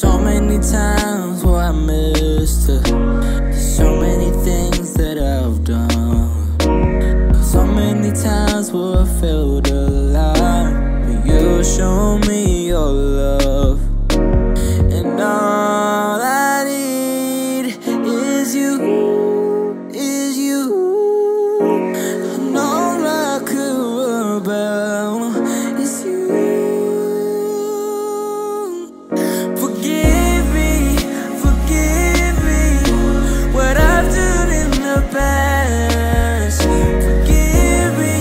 So many times where I missed her. There's so many things that I've done. So many times where I felt alive. But you show me your love, and all I need is you, is you. And all I care about is you. Forgive me what I've done in the past. Forgive me.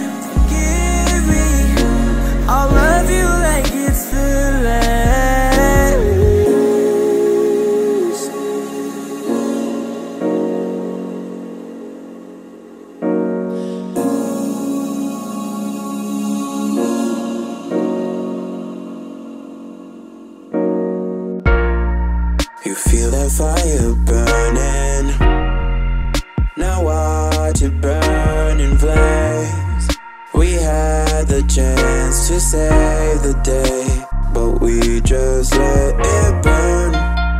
I'll love you like it's the last. You feel that fire burning, now watch it burn in flames. We had the chance to save the day, but we just let it burn.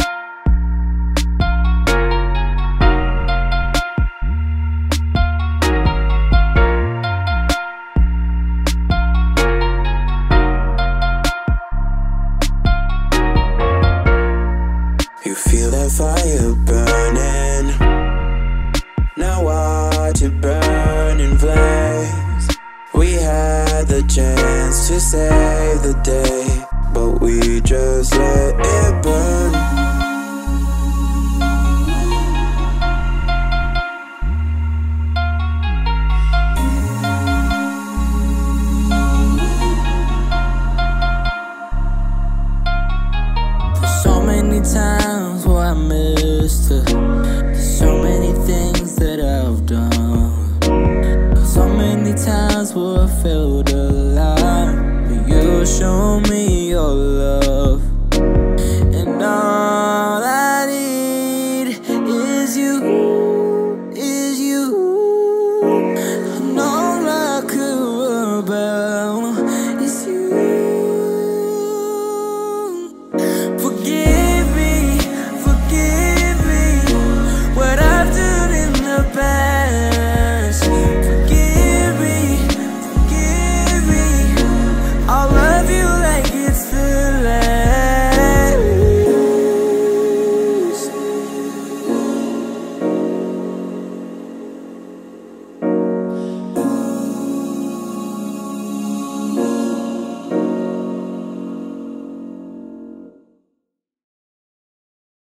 You feel that fire burning, now watch it burn in flames. We had the chance to save the day, but we just let it burn. So many times where I missed her. There's so many things that I've done. So many times where I felt